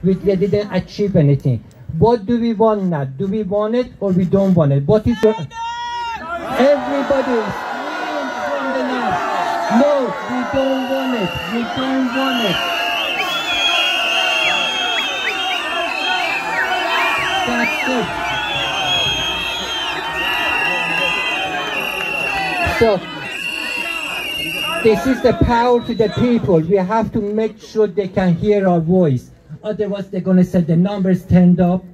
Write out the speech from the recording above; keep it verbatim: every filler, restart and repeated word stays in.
we didn't achieve anything. What do we want now? Do we want it or we don't want it? What is your... Everybody is screaming from the left. No, we don't want it. We don't want it. That's it. So, this is the power to the people. We have to make sure they can hear our voice. Otherwise, they're going to say the numbers turned up.